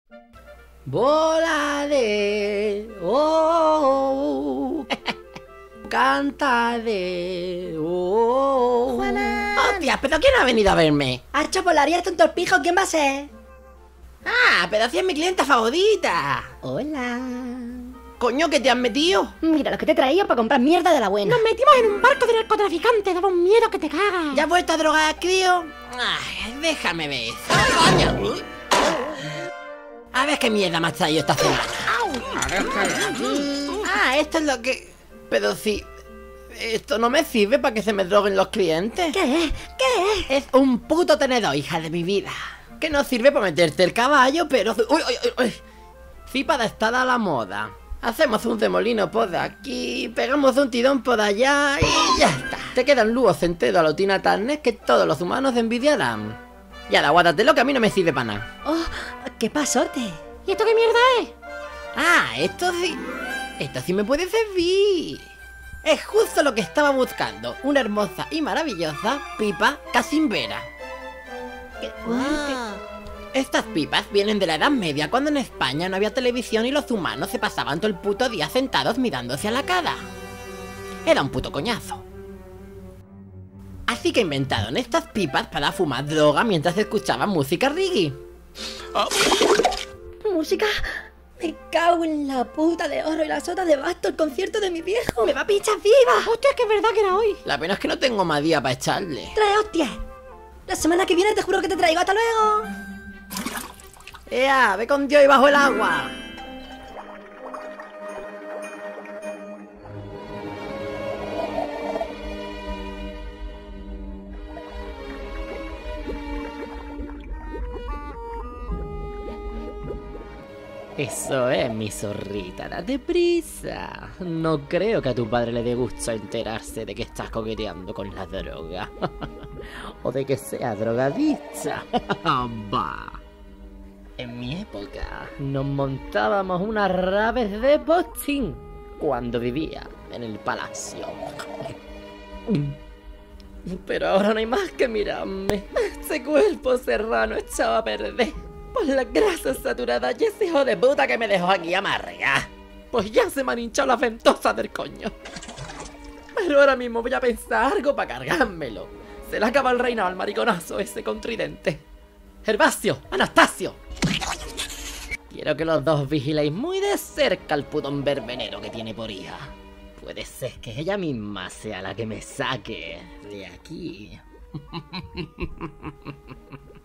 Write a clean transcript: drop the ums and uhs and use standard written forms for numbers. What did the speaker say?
Volaré, oh, cantaré, oh. Juana. ¡Hostia! ¿Pero quién ha venido a verme? ¡Hacho, volaría tonto el pijo! ¿Quién va a ser? ¡Ah! ¡Pero si es mi clienta favorita! Hola. ¡Coño, que te has metido! Mira lo que te he traído para comprar mierda de la buena. Nos metimos en un barco de narcotraficantes, daba un miedo que te cagas. ¿Ya has vuelto a drogar, crío? Ay, déjame ver eso. ¡Coño! A ver qué mierda me has traído esta semana. Ah, esto es lo que... Pero si... Esto no me sirve para que se me droguen los clientes. ¿Qué es? ¿Qué es? Es un puto tenedor, hija de mi vida. Que no sirve para meterte el caballo, pero... ¡Uy, uy, uy, uy! Sí, para estar a la moda. Hacemos un remolino por aquí, pegamos un tirón por allá y ya está. Te quedan lúos enteros a la Tina Turner que todos los humanos envidiarán. Y ahora guárdatelo que a mí no me sirve para nada. ¡Oh! ¡Qué pasote! ¿Y esto qué mierda es? Ah, esto sí... Esto sí me puede servir. Es justo lo que estaba buscando. Una hermosa y maravillosa pipa casimbera. Estas pipas vienen de la Edad Media, cuando en España no había televisión y los humanos se pasaban todo el puto día sentados mirándose a la cara. Era un puto coñazo. Así que inventaron estas pipas para fumar droga mientras escuchaban música reggae. ¿Música? Me cago en la puta de oro y la sota de basto, el concierto de mi viejo. ¡Me va a pinchar viva! Hostia, es que es verdad que era hoy. La pena es que no tengo más día para echarle. ¡Trae hostias! La semana que viene te juro que te traigo. ¡Hasta luego! ¡Ea! ¡Ve con Dios y bajo el agua! Eso es, mi zorrita, date prisa. No creo que a tu padre le dé gusto enterarse de que estás coqueteando con la droga. O de que sea drogadicta. Bah. En mi época nos montábamos unas raves de postín cuando vivía en el palacio. Pero ahora no hay más que mirarme. Ese cuerpo serrano echado a perder por las grasas saturadas y ese hijo de puta que me dejó aquí amarga. Pues ya se me han hinchado las ventosas del coño. Pero ahora mismo voy a pensar algo para cargármelo. Se le acaba el reinado al mariconazo ese con tridente. Gervasio, Anastasio. Quiero que los dos vigiléis muy de cerca al putón verbenero que tiene por hija. Puede ser que ella misma sea la que me saque de aquí.